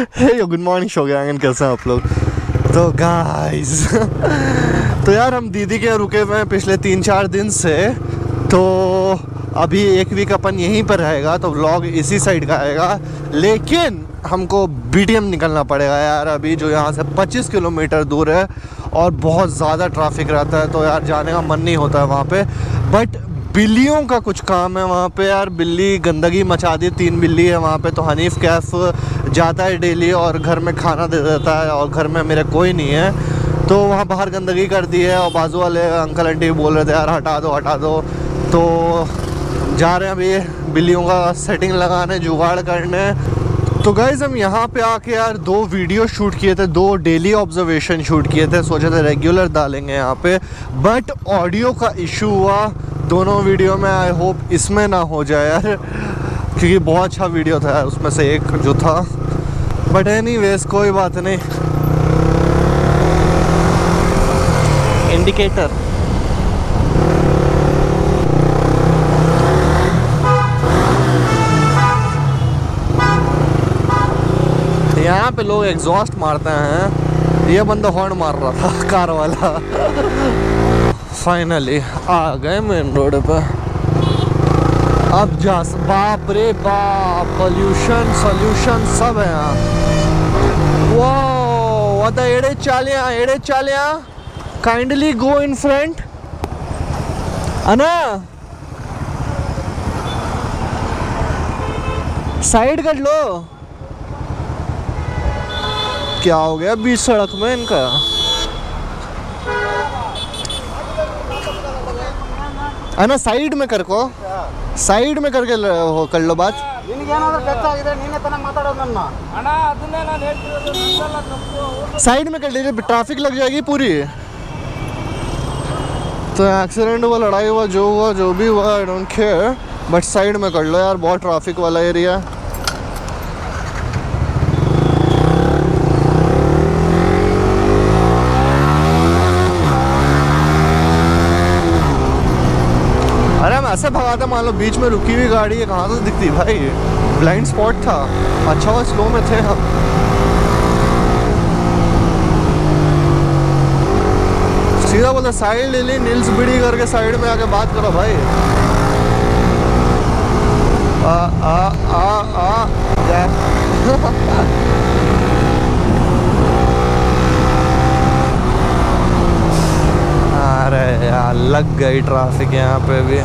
हे good morning show gang, कैसे हैं आप लोग। तो गाइस तो यार हम दीदी के रुके हुए हैं पिछले 3-4 दिन से। तो अभी एक वीक अपन यहीं पर रहेगा, तो व्लॉग इसी साइड का आएगा। लेकिन हमको बीटीएम निकलना पड़ेगा यार, अभी जो यहाँ से 25 किलोमीटर दूर है और बहुत ज़्यादा ट्रैफिक रहता है। तो यार जाने का मन नहीं होता है वहाँ पे, बट बिल्लियों का कुछ काम है वहाँ पे यार। बिल्ली गंदगी मचा दी, 3 बिल्ली है वहाँ पे। तो हनीफ कैफ जाता है डेली और घर में खाना दे देता है, और घर में मेरे कोई नहीं है। तो वहाँ बाहर गंदगी कर दी है, और बाजू वाले अंकल आंटी बोल रहे थे यार हटा दो हटा दो। तो जा रहे हैं अभी बिल्लियों का सेटिंग लगाने, जुगाड़ करने। तो गाइज़ हम यहाँ पे आके यार 2 वीडियो शूट किए थे, 2 डेली ऑब्जर्वेशन शूट किए थे। सोचे थे रेगुलर डालेंगे यहाँ पे, बट ऑडियो का इशू हुआ दोनों वीडियो में। आई होप इसमें ना हो जाए यार, क्योंकि बहुत अच्छा वीडियो था यार उसमें से एक जो था। बट एनीवेज कोई बात नहीं। इंडिकेटर यहाँ पे लोग एग्जॉस्ट मारते हैं, ये बंदा हॉर्न मार रहा था कार वाला। फाइनली आ गए मेन रोड पे। अब जा, बाप रे बाप, पोल्यूशन सोल्यूशन सब है यहाँ। वाओ, अदा एड़े चालिया काइंडली गो इन फ्रंट अना, साइड कर लो। क्या हो गया बीच सड़क में इनका। है ना, साइड में कर को, साइड में करके कर लो बात। साइड में कर लीजिए, ट्रैफिक लग जाएगी पूरी। तो एक्सीडेंट हुआ, लड़ाई हुआ, जो भी हुआ, I don't care, but side में कर लो यार, बहुत ट्रैफिक वाला एरिया है। अरे हम ऐसे भगाते, मान लो बीच में रुकी हुई गाड़ी है, कहाँ से दिखती भाई, ब्लाइंड स्पॉट था। अच्छा वो स्लो में थे हम। सीधा बोलते साइड ले ली, नील्स बिड़ी करके साइड में आके बात करो भाई। अरे यार लग गई ट्रैफिक यहाँ पे भी।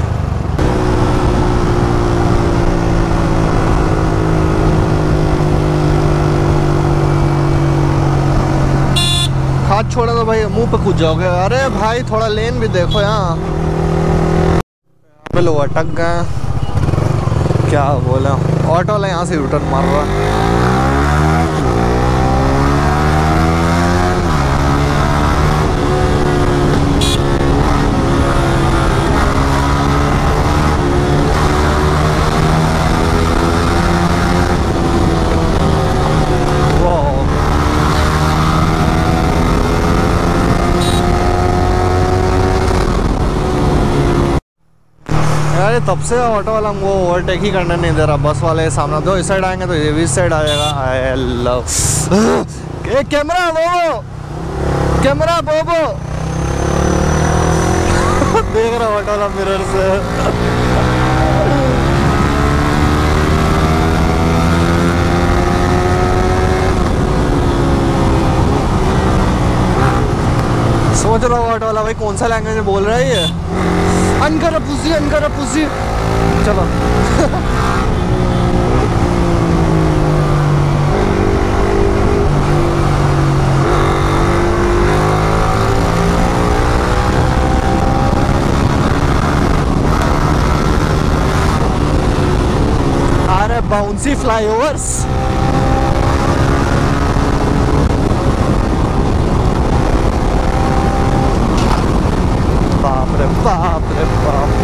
हाथ छोड़ा तो भाई मुंह पे कूद जाओगे। अरे भाई थोड़ा लेन भी देखो यहाँ पे, लोग अटक गए। क्या बोला, ऑटो वाला यहाँ से यूटर्न मार रहा है। अरे तब से ऑटो वाला वो ओवरटेक ही करने नहीं दे रहा। बस वाले सामने दो, इस साइड आएंगे तो ये भी इस साइड आ जाएगा। आई लव कैमरा बोबो, कैमरा बोबो देख रहा ऑटो वाला मिरर से। सोच रहा हूँ ऑटो वाला भाई कौन सा लैंग्वेज में बोल रहा है ये। अनकर पुसी चलो। अरे बाउंसी फ्लाईओवर्स, बाप रे बाप रे बाप।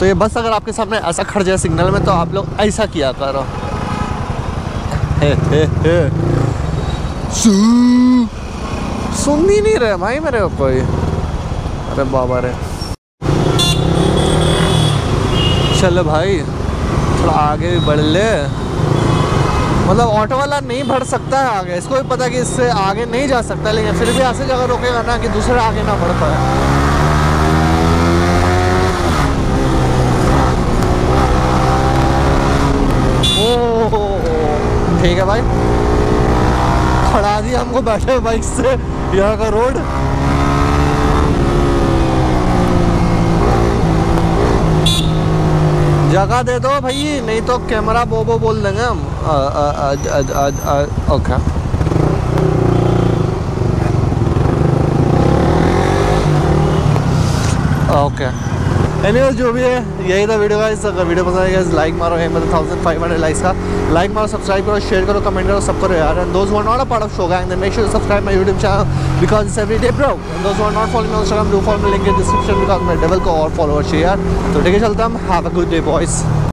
तो ये बस अगर आपके सामने ऐसा खड़ जाए सिग्नल में तो आप लोग ऐसा किया करो। सुन ही नहीं रहे भाई मेरे को कोई। अरे बाबा रे, चलो भाई थोड़ा आगे भी बढ़ ले। मतलब ऑटो वाला नहीं बढ़ सकता है आगे, इसको भी पता कि इससे आगे नहीं जा सकता, लेकिन फिर भी ऐसे जगह रोकेगा ना कि दूसरे आगे ना बढ़ पाए। ओह ठीक है भाई, खड़ा दिया हमको बैठे बाइक से यहाँ का रोड। जगह दे दो भाई, नहीं तो कैमरा बोबो बोल देंगे हम। ओके ओके, एनीवेज जो भी है यही था वीडियो गाइस। अगर वीडियो पसंद आएगा लाइक मारो, मतलब 1500 लाइक्स का लाइक मारो, सब्सक्राइब करो, शेयर करो, कमेंट करो, सब करो यार। And those who are not a part of show gang then make sure to subscribe my YouTube channel because it's everyday bro. And those who are not following me on Instagram do follow me, link in description because मैं डेवल को और follower चाहिए यार। तो ठीक है चलता हम, have a good day boys.